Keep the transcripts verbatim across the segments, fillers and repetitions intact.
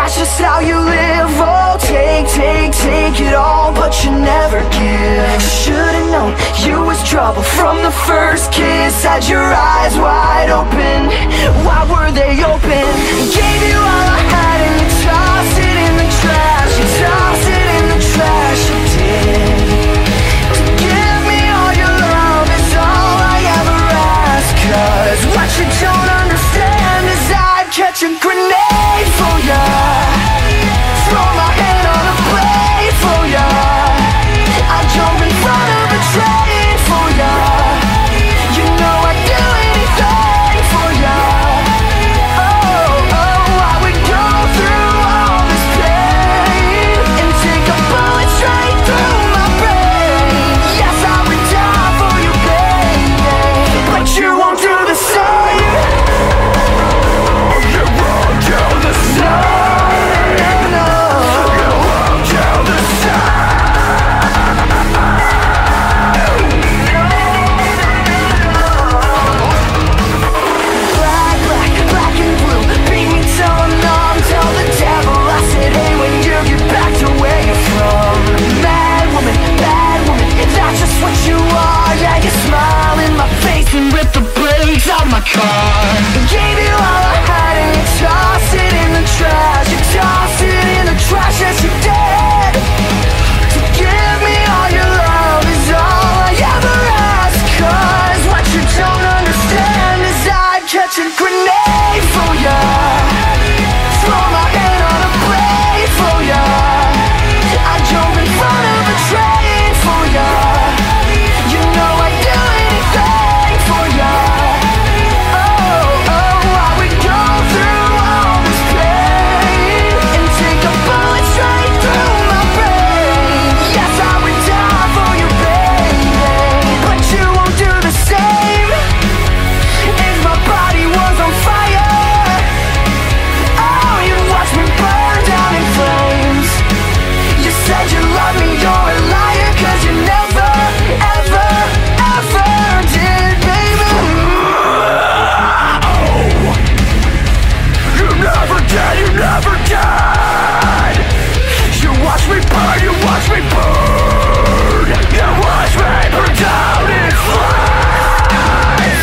that's just how you live. Oh, take, take, take it all, but you never give. Should've known you was trouble from the first kiss. Had your eyes wide open, why were they open? Gave you all I had and you tossed it in the trash. You tossed it in the trash, you did. To give me all your love is all I ever ask. Cause what you don't understand is I'd catch a grenade for ya, throw my hand on a blade for ya, I'd jump in front of a train for ya. You know I'd do anything for ya. Oh, oh, I would go through all this pain and take a bullet straight through my brain. Yes, I would die for you, baby, but you won't do the same. You won't do the same. No, you won't do the same. Black, black, black and blue, beat me till I'm numb. Tell the devil I said, hey, when you get back to where you're from. Mad woman, bad woman, that's just what you are. Yeah, you smile in my face and rip the brakes out my car. Gave you all I had and you tossed it in the trash. You tossed it in the trash, yes you did. To give me all your love is all I ever ask. Cause what you don't understand is I'd catch a grenade for ya, throw my hand on a blade for ya, I'd jump in front of a train for ya. You know I'd do anything for ya. Oh, oh, I would go through all this pain and take a bullet straight through my brain. Yes, I would die for you, baby, but you won't do the same. If my body was on fire, oh, you'd watch me burn down in flames. You said you love me, you're a liar, cause you never, ever, ever did, baby. Oh, you never did, you never did. You watch me burn, you watch me burn. You watch me burn down in flames.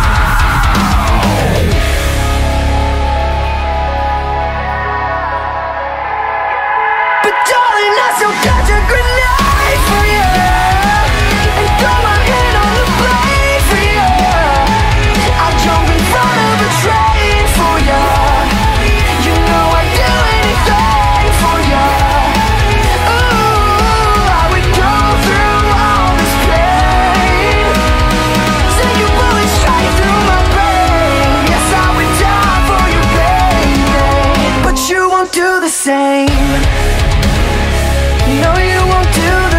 But darling, I still got your grenade for you, and throw my hand on the blade for you. I'll jump in front of a train for you. You know I'd do anything for you. Ooh, I would go through all this pain, take a bullet straight through my brain. Yes, I would die for you, baby, but you won't do the same. No, you won't do